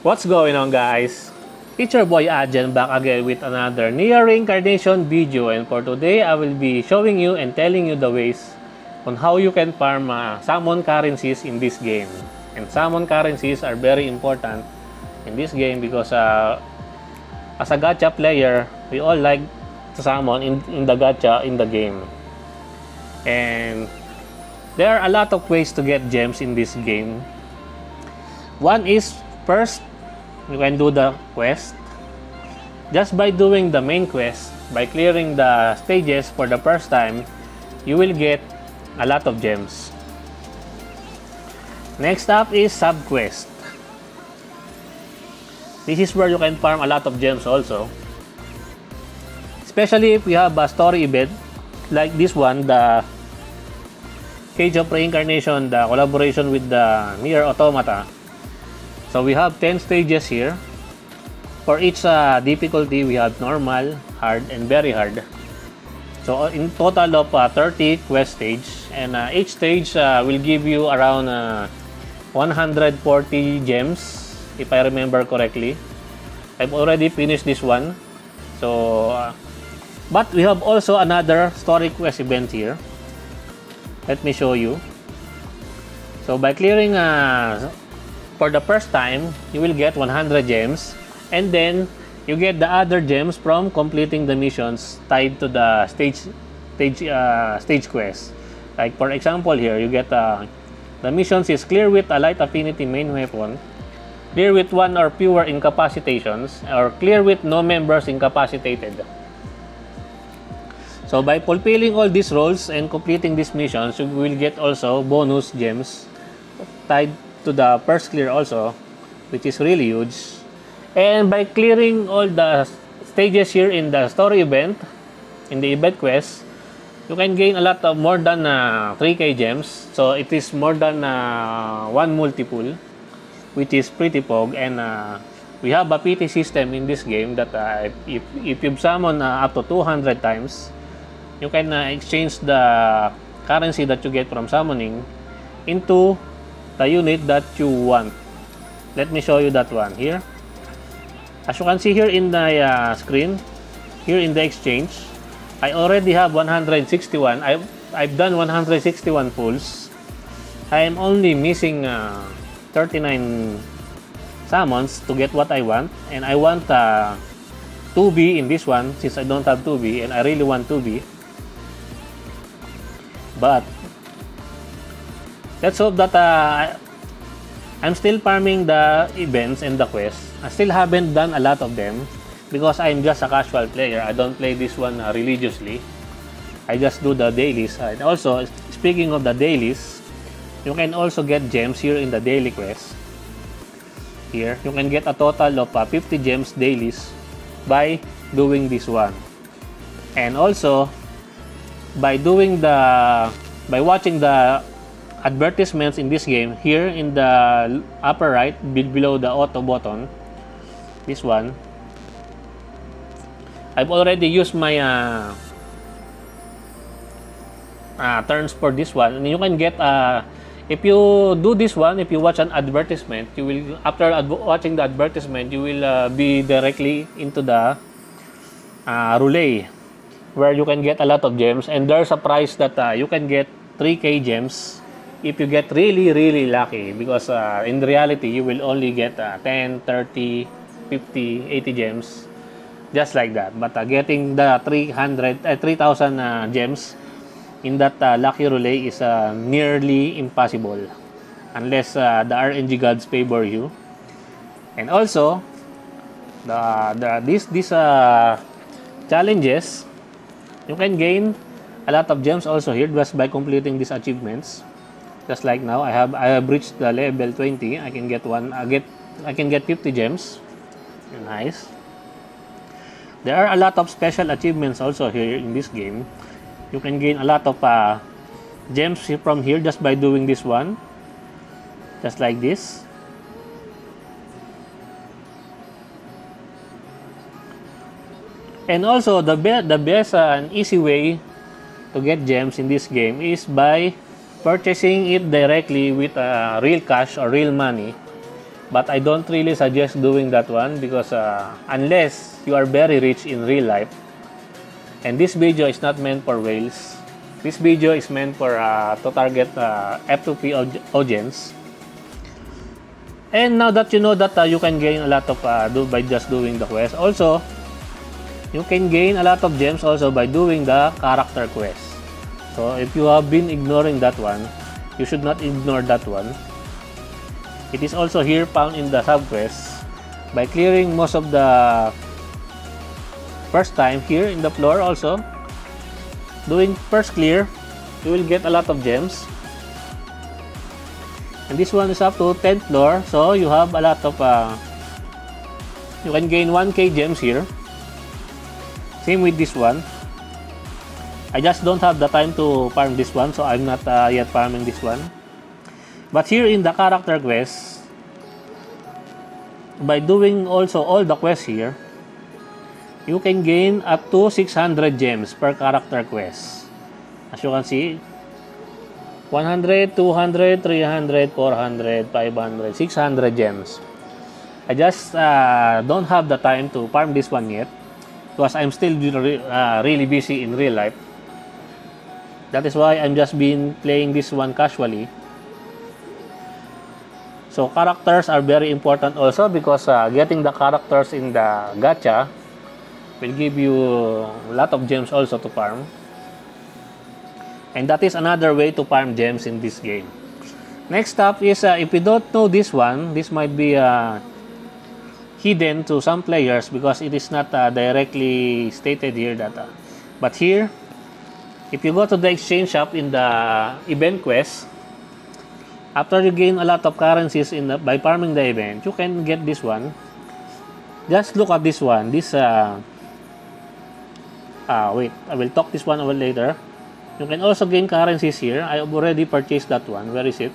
What's going on, guys? It's your boy Adjan back again with another Nier Reincarnation video, and for today I will be showing you and telling you the ways on how you can farm summon currencies in this game. And summon currencies are very important in this game because as a gacha player, we all like to summon in the gacha in the game. And there are a lot of ways to get gems in this game. One is, first, you can do the quest. Just by doing the main quest, by clearing the stages for the first time, you will get a lot of gems. Next up is sub-quest. This is where you can farm a lot of gems also. Especially if you have a story event like this one, the Cage of Reincarnation, the collaboration with the Nier Automata. So we have 10 stages here. For each difficulty, we have normal, hard, and very hard. So in total of 30 quest stage, and each stage will give you around 140 gems, if I remember correctly. I've already finished this one. So, but we have also another story quest event here. Let me show you. So by clearing for the first time, you will get 100 gems, and then you get the other gems from completing the missions tied to the stage quest. Like for example here, you get the missions is clear with a light affinity main weapon, clear with one or fewer incapacitations, or clear with no members incapacitated. So by fulfilling all these roles and completing these missions, you will get also bonus gems tied to the first clear also, which is really huge. And by clearing all the stages here in the story event, in the event quest, you can gain a lot of more than 3k gems. So it is more than one multiple, which is pretty pog. And we have a PT system in this game that if you summon up to 200 times, you can exchange the currency that you get from summoning into the unit that you want. Let me show you that one here. As you can see here in the screen, here in the exchange, I already have 161. I've done 161 pulls. I am only missing 39 summons to get what I want, and I want 2B in this one since I don't have 2B, and I really want 2B. But let's hope that I'm still farming the events and the quests. I still haven't done a lot of them because I'm just a casual player. I don't play this one religiously. I just do the dailies. And also, speaking of the dailies, you can also get gems here in the daily quest. Here, you can get a total of 50 gems dailies by doing this one. And also, by watching the advertisements in this game, here in the upper right, below the auto button, this one, I've already used my turns for this one, and you can get if you do this one, if you watch an advertisement, you will, after watching the advertisement, you will be directly into the relay, where you can get a lot of gems, and there's a price that you can get 3k gems if you get really lucky, because in reality you will only get 10, 30, 50, 80 gems, just like that. But getting the 3,000 gems in that lucky relay is nearly impossible unless the RNG gods favor you. And also these challenges, you can gain a lot of gems also here just by completing these achievements. Just like now, I have reached the level 20. I can get I can get 50 gems. Nice. There are a lot of special achievements also here in this game. You can gain a lot of gems from here just by doing this one, just like this. And also the best and easy way to get gems in this game is by purchasing it directly with real cash or real money but I don't really suggest doing that one because unless you are very rich in real life, and this video is not meant for whales. This video is meant for to target F2P audience. And now that you know that you can gain a lot of by just doing the quest, also you can gain a lot of gems also by doing the character quest. So if you have been ignoring that one, you should not ignore that one. It is also here found in the sub quest. By clearing most of the first time here in the floor, also doing first clear, you will get a lot of gems. And this one is up to 10th floor, so you have a lot of you can gain 1k gems here. Same with this one. I just don't have the time to farm this one, so I'm not yet farming this one. But here in the character quest, by doing also all the quests here, you can gain up to 600 gems per character quest. As you can see, 100, 200, 300, 400, 500, 600 gems. I just don't have the time to farm this one yet because I'm still really busy in real life. That is why I'm just been playing this one casually. So characters are very important also because getting the characters in the gacha will give you a lot of gems also to farm. And that is another way to farm gems in this game. Next up is, if you don't know this one, this might be hidden to some players because it is not directly stated here that. But here, if you go to the exchange shop in the event quest, after you gain a lot of currencies by farming the event, you can get this one. Just look at this one. This wait, I will talk this one over later. You can also gain currencies here. I have already purchased that one. Where is it?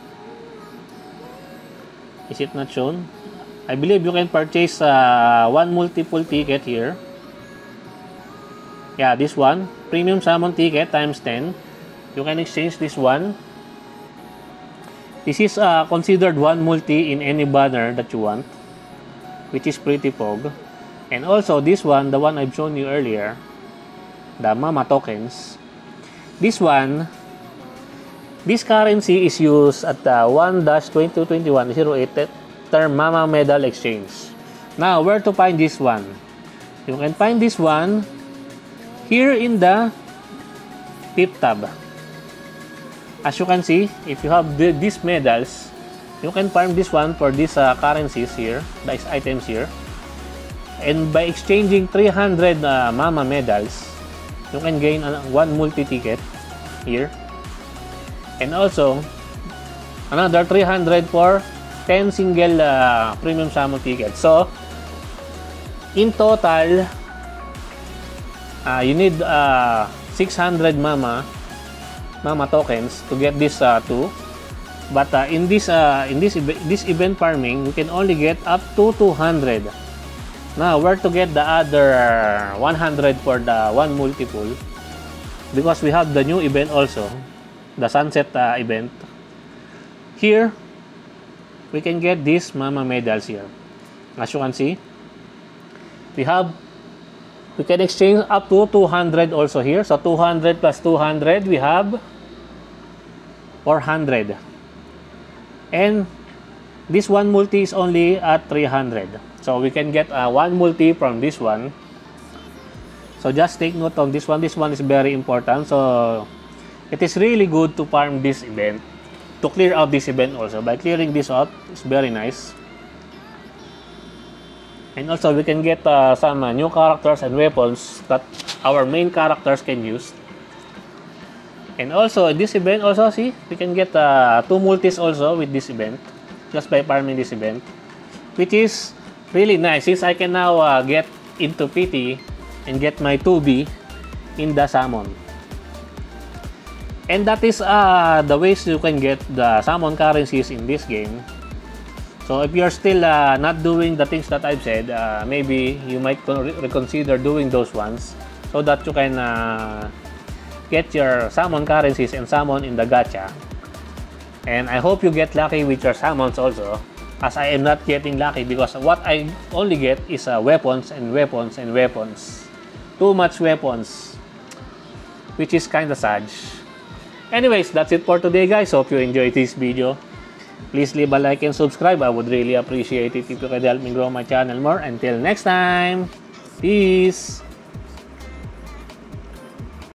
Is it not shown? I believe you can purchase one multiple ticket here. Yeah, this one. Premium summon ticket times 10. You can exchange this one. This is considered one multi in any banner that you want, which is pretty pog. And also this one, the one I've shown you earlier, the Mama tokens. This one, this currency is used at 1-2221-08 term Mama Medal Exchange. Now, where to find this one? You can find this one here in the 5th tab. As you can see, if you have these medals, you can farm this one for these currencies here, these items here. And by exchanging 300 Mama medals, you can gain one multi-ticket here. And also, another 300 for 10 single premium summon tickets. So, in total, you need 600 Mama tokens to get this two. But in this event farming, you can only get up to 200. Now, where to get the other 100 for the one multiple? Because we have the new event also, the sunset event. Here, we can get these Mama medals here. As you can see, we can exchange up to 200 also here. So 200 plus 200, we have 400. And this one multi is only at 300. So we can get one multi from this one. So just take note of this one. This one is very important. So it is really good to farm this event, to clear out this event also. By clearing this out, it's very nice. And also we can get some new characters and weapons that our main characters can use. And also in this event also, see, we can get two multis also with this event, just by farming this event, which is really nice since I can now get into PT and get my 2B in the summon. And that is the ways you can get the summon currencies in this game. So if you're still not doing the things that I've said, maybe you might reconsider doing those ones so that you can get your summon currencies and summon in the gacha. And I hope you get lucky with your summons also. as I am not getting lucky because what I only get is weapons and weapons and weapons. Too much weapons, which is kind of sad. Anyways, that's it for today, guys. Hope you enjoyed this video. Please leave a like and subscribe. I would really appreciate it if you could help me grow my channel more. Until next time, peace!